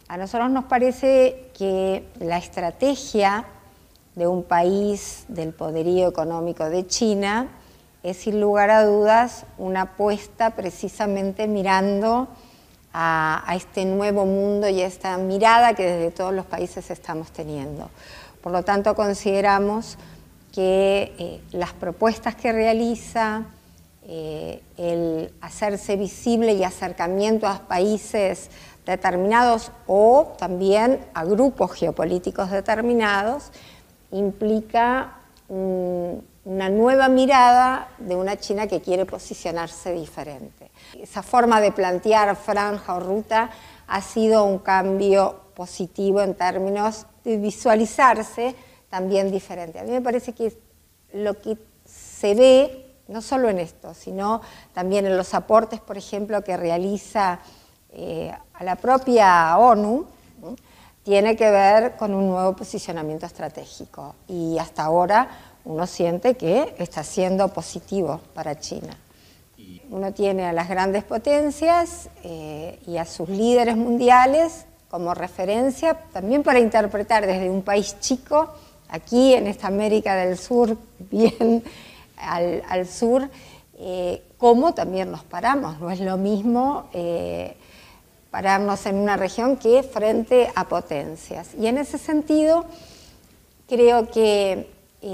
A nosotros nos parece que la estrategia de un país del poderío económico de China es sin lugar a dudas una apuesta precisamente mirando a este nuevo mundo y a esta mirada que desde todos los países estamos teniendo. Por lo tanto, consideramos que las propuestas que realiza, el hacerse visible y acercamiento a países determinados o también a grupos geopolíticos determinados, implica una nueva mirada de una China que quiere posicionarse diferente. Esa forma de plantear franja o ruta ha sido un cambio positivo en términos de visualizarse también diferente. A mí me parece que lo que se ve, no solo en esto, sino también en los aportes, por ejemplo, que realiza a la propia ONU, tiene que ver con un nuevo posicionamiento estratégico. Y hasta ahora uno siente que está siendo positivo para China. Uno tiene a las grandes potencias y a sus líderes mundiales como referencia, también para interpretar desde un país chico, aquí en esta América del Sur, bien al sur, cómo también nos paramos. No es lo mismo pararnos en una región que frente a potencias. Y en ese sentido, creo que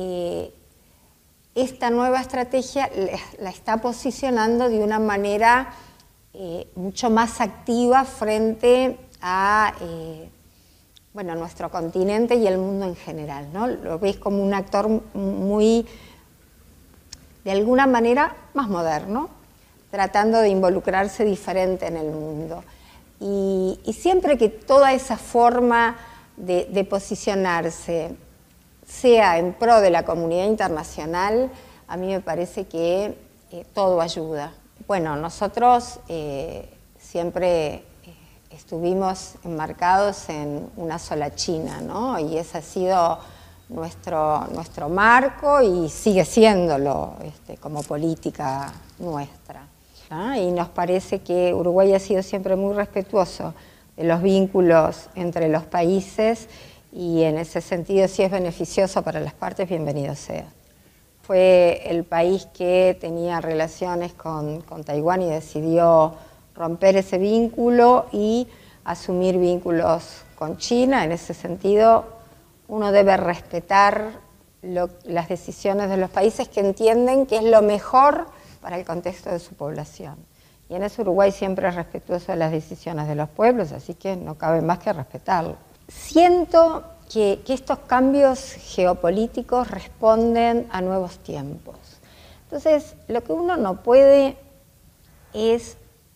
esta nueva estrategia la está posicionando de una manera mucho más activa frente a nuestro continente y el mundo en general, ¿no? Lo ves como un actor muy, de alguna manera, más moderno, tratando de involucrarse diferente en el mundo. Y siempre que toda esa forma de posicionarse sea en pro de la comunidad internacional, a mí me parece que todo ayuda. Bueno, nosotros siempre estuvimos enmarcados en una sola China, ¿no? Y ese ha sido nuestro marco y sigue siéndolo como política nuestra. Y nos parece que Uruguay ha sido siempre muy respetuoso de los vínculos entre los países y en ese sentido, si es beneficioso para las partes, bienvenido sea. Fue el país que tenía relaciones con Taiwán y decidió romper ese vínculo y asumir vínculos con China. En ese sentido, uno debe respetar las decisiones de los países que entienden que es lo mejor para el contexto de su población. Y en eso Uruguay siempre es respetuoso de las decisiones de los pueblos, así que no cabe más que respetarlo. Siento que estos cambios geopolíticos responden a nuevos tiempos. Entonces, lo que uno no puede es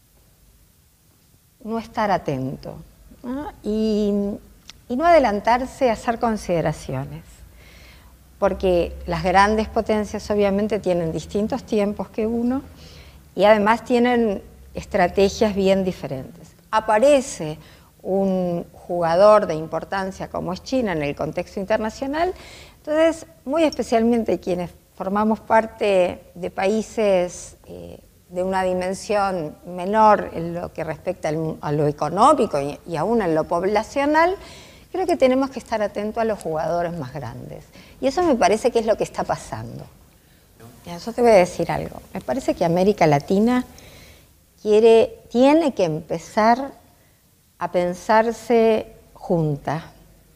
no estar atento, ¿no? Y no adelantarse a hacer consideraciones. Porque las grandes potencias obviamente tienen distintos tiempos que uno y además tienen estrategias bien diferentes. Aparece un jugador de importancia como es China en el contexto internacional, entonces muy especialmente quienes formamos parte de países de una dimensión menor en lo que respecta a lo económico y aún en lo poblacional, creo que tenemos que estar atentos a los jugadores más grandes. Y eso me parece que es lo que está pasando. Yo te voy a decir algo. Me parece que América Latina tiene que empezar a pensarse junta,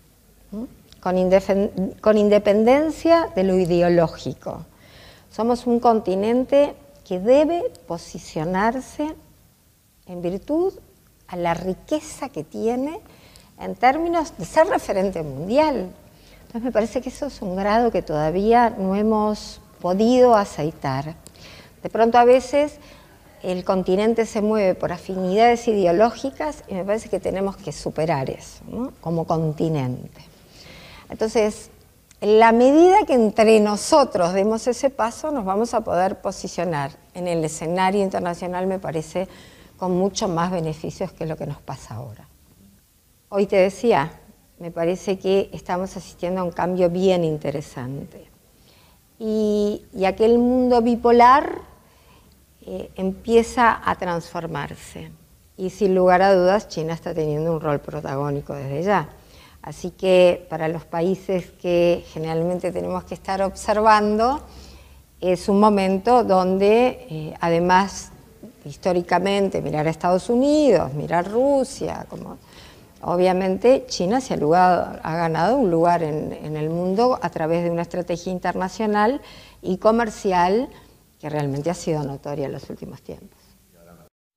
con independencia de lo ideológico. Somos un continente que debe posicionarse en virtud a la riqueza que tiene en términos de ser referente mundial. Entonces me parece que eso es un grado que todavía no hemos podido aceitar. De pronto a veces el continente se mueve por afinidades ideológicas y me parece que tenemos que superar eso, ¿no? Como continente. Entonces, en la medida que entre nosotros demos ese paso, nos vamos a poder posicionar en el escenario internacional, me parece, con mucho más beneficios que lo que nos pasa ahora. Hoy te decía, me parece que estamos asistiendo a un cambio bien interesante. Y aquel mundo bipolar empieza a transformarse. y sin lugar a dudas China está teniendo un rol protagónico desde ya. Así que para los países que generalmente tenemos que estar observando, es un momento donde además históricamente mirar a Estados Unidos, mirar Rusia, como obviamente China ha ganado un lugar en el mundo a través de una estrategia internacional y comercial que realmente ha sido notoria en los últimos tiempos.